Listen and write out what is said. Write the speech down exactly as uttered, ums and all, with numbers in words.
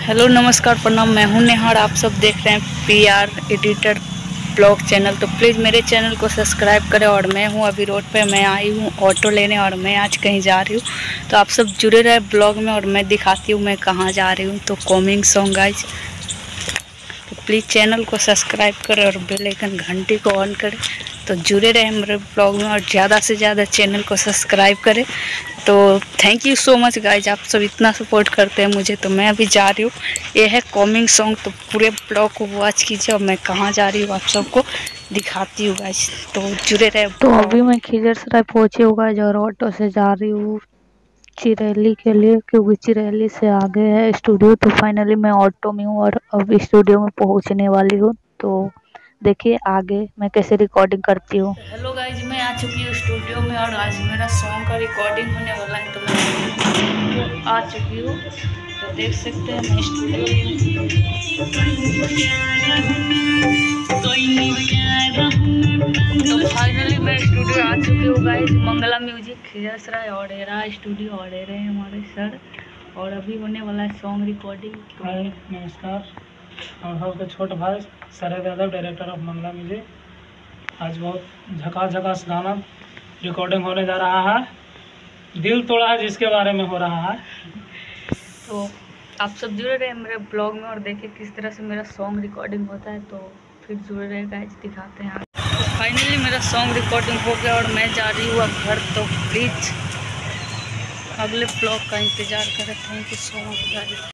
Hello नमस्कार प्रणाम, मैं हूं नेहा और आप सब देख रहे हैं P R editor blog channel. तो प्लीज़ मेरे चैनल को सब्सक्राइब करें। और मैं हूं अभी रोड पे, मैं आई हूं ऑटो लेने और मैं आज कहीं जा रही हूं। तो आप सब जुड़े रहे ब्लॉग में और मैं दिखाती हूं मैं कहां जा रही हूं। तो कॉमिंग सॉन्ग गाइज, तो प्लीज़ चैनल को सब्सक्राइब करें और बेल आइकन घंटी को ऑन करें। तो जुड़े रहे मेरे ब्लॉग में और ज़्यादा से ज़्यादा चैनल को सब्सक्राइब करें। तो thank you so much guys, आप सब इतना सपोर्ट करते हैं मुझे। तो मैं अभी जा रही हूँ, ये है कॉमिंग सॉन्ग। तो पूरे ब्लॉग को वॉच कीजिए और मैं कहाँ जा रही हूँ आप सबको दिखाती हूँ गाइज। तो जुड़े रहे। तो अभी मैं खिजरसराय पहुँची हूँ गाइज और ऑटो से जा रही हूँ चिरैली के लिए, क्योंकि चिरैली से आगे है स्टूडियो। तो फाइनली मैं ऑटो में हूँ और अब स्टूडियो में पहुँचने वाली हूँ। तो देखिए आगे मैं कैसे रिकॉर्डिंग करती हूँ। हेलो गाइज, मैं आ चुकी हूँ स्टूडियो में और आज मेरा सॉन्ग का रिकॉर्डिंग होने वाला है। तो मैं आ चुकी हूँ, तो देख सकते हैं मैं स्टूडियो में। तो फाइनली मैं स्टूडियो आ चुकी हूँ गाइज, मंगला म्यूजिक खिजरसराय ऑडेरा स्टूडियो ऑडेरे है हमारे सर। और अभी होने वाला है सॉन्ग रिकॉर्डिंग। हाय नमस्कार, हम आपके छोटे भाई Sharad Yadav, director of Mangla music. आज बहुत झकास झकास गाना रिकॉर्डिंग होने जा रहा है। दिल तोड़ा है जिसके बारे में हो रहा है। तो आप सब जुड़े रहे मेरे ब्लॉग में और देखिए किस तरह से मेरा सॉन्ग रिकॉर्डिंग होता है। तो फिर जुड़े रहे गाइस, दिखाते हैं। तो फाइनली मेरा सॉन्ग रिकॉर्डिंग हो गया और मैं जा रही हूँ अब घर। तो प्लीज़ अगले ब्लॉग का इंतज़ार करें। Thank you so much guys.